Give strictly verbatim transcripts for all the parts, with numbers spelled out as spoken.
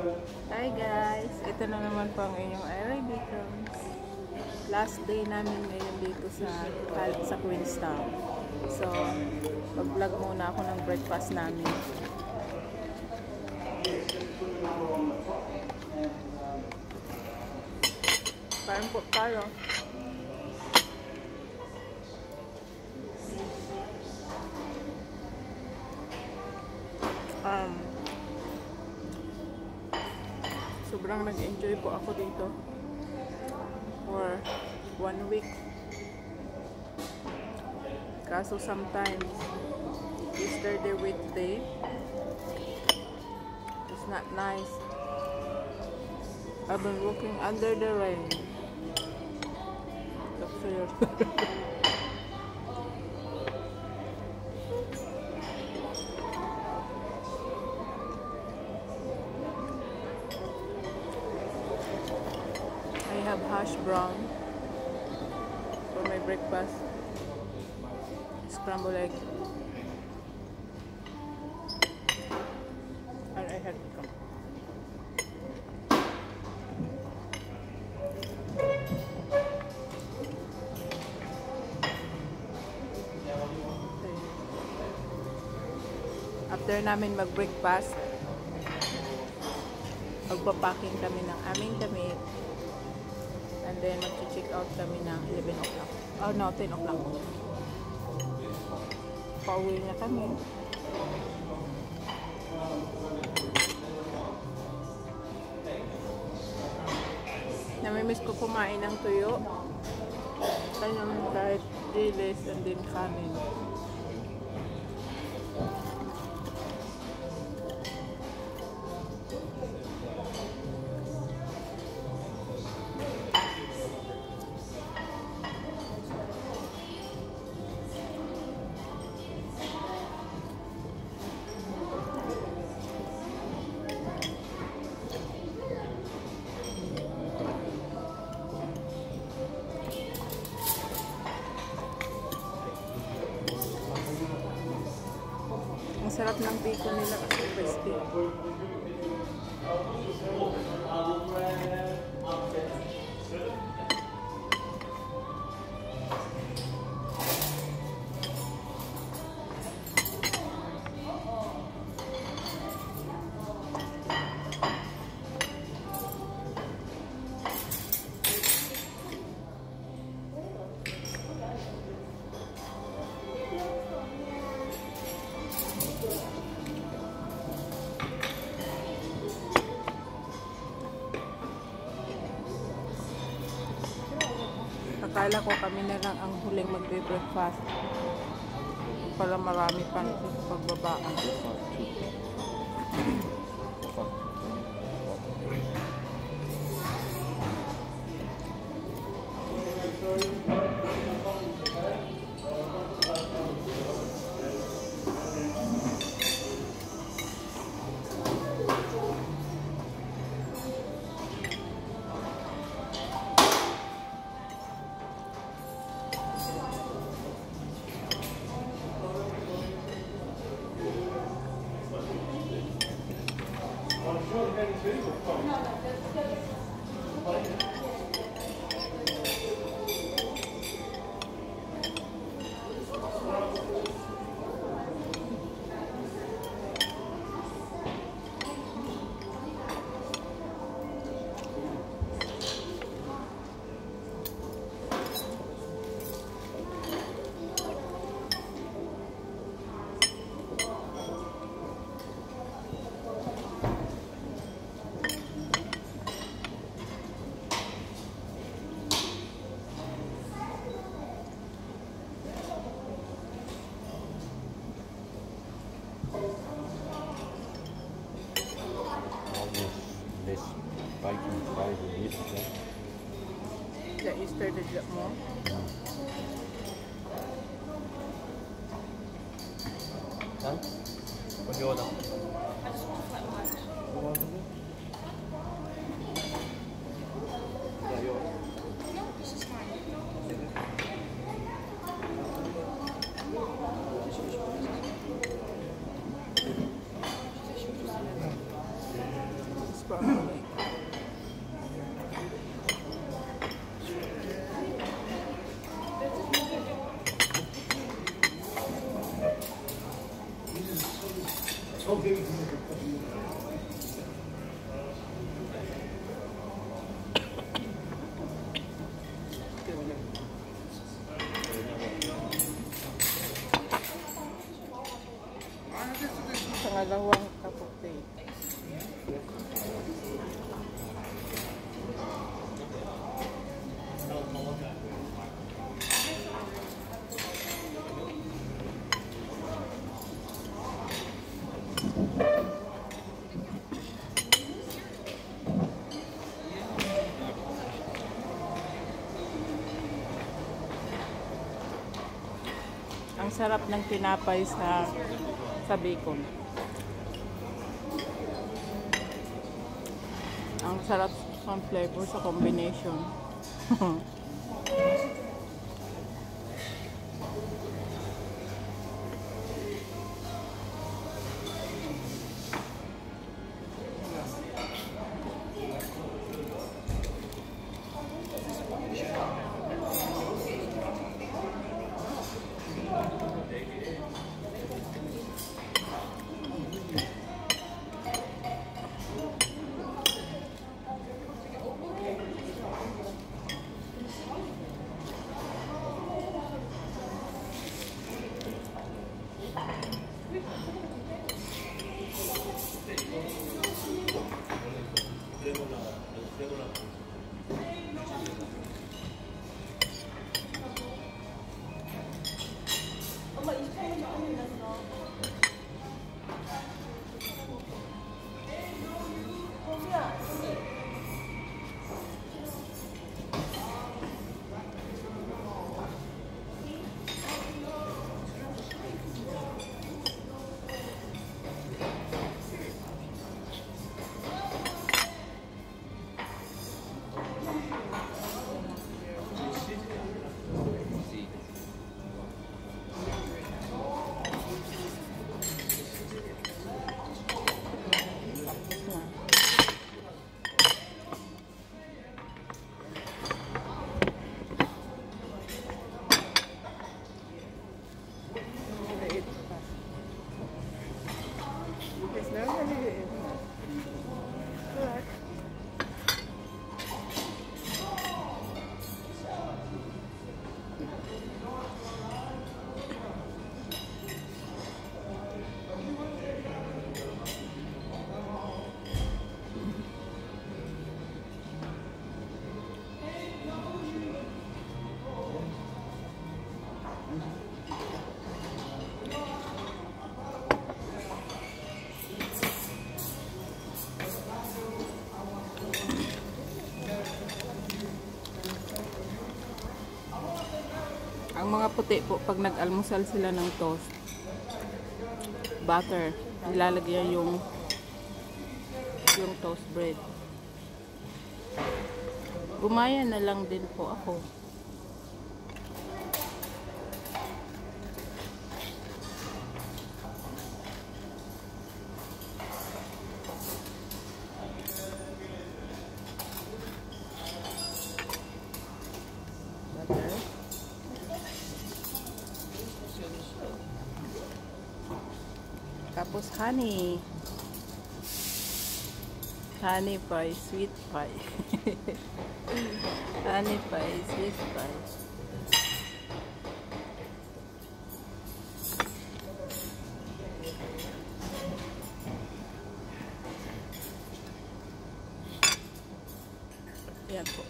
Hi guys! Ito na naman po ang inyong Ira Beacons. Last day namin ngayon dito sa sa Queenstown. So, mag-vlog muna ako ng breakfast namin. Kain po tayo. Um, sobrang nag-enjoy po ako dito for one week. Kaso sometimes yesterday weekday it's not nice. I've been walking under the rain. Look seriously. I have hash brown for my breakfast, scrambled egg, and I had come. After namin mag-breakfast, magpapacking kami ng aming damit. And then, mag-check out kami ng eleven o'clock. Oh no, ten o'clock. Pauwi na kami. Namimiss ko kumain ng tuyo. Kaya kahit dilis and then kanin. Ang sarap ng bacon nila kasi crispy. Akala ko kami na lang ang huling magbe-breakfast. Pala marami pa nito sa pagbabaan. That you started up more? Huh? What do you order? I just want a flat white. Yeah, yours? No, this is mine. Pangalawang kaputi. Ang sarap ng tinapay sa sa bacon. Ang sarap ng flavor sa combination. Ang mga puti po, pag nag-almusal sila ng toast, butter, ilalagyan yung yung toast bread. Gumaya na lang din po ako. Butter. Tapos honey. Honey pie, sweet pie. Honey pie, sweet pie. Yan po.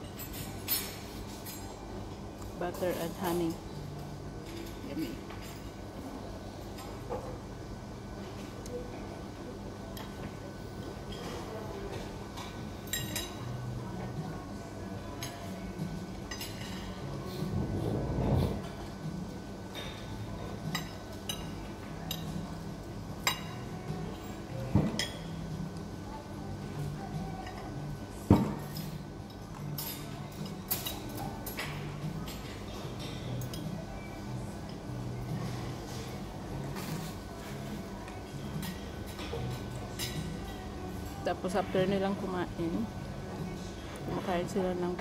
Butter and honey. Yummy. Tapos after nilang kumain, kumakain sila ng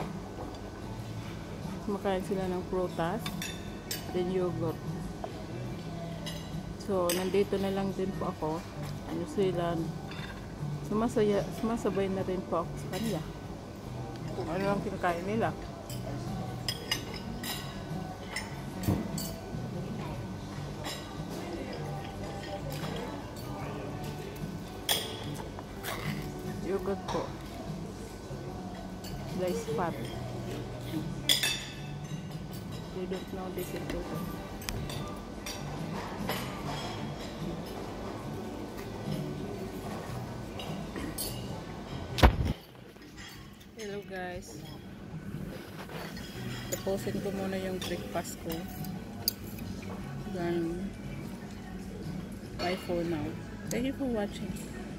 kumakain sila ng prutas, then yogurt. So, nandito na lang din po ako. New Zealand. Sumasaya, sumasabay na rin po ako sa kanila. Kung ano lang kinakain nila. Yogurt po. Rice fat. They don't know this is yogurt. Hello guys. Tapusin ko muna yung breakfast ko. Then, bye for now. Thank you for watching.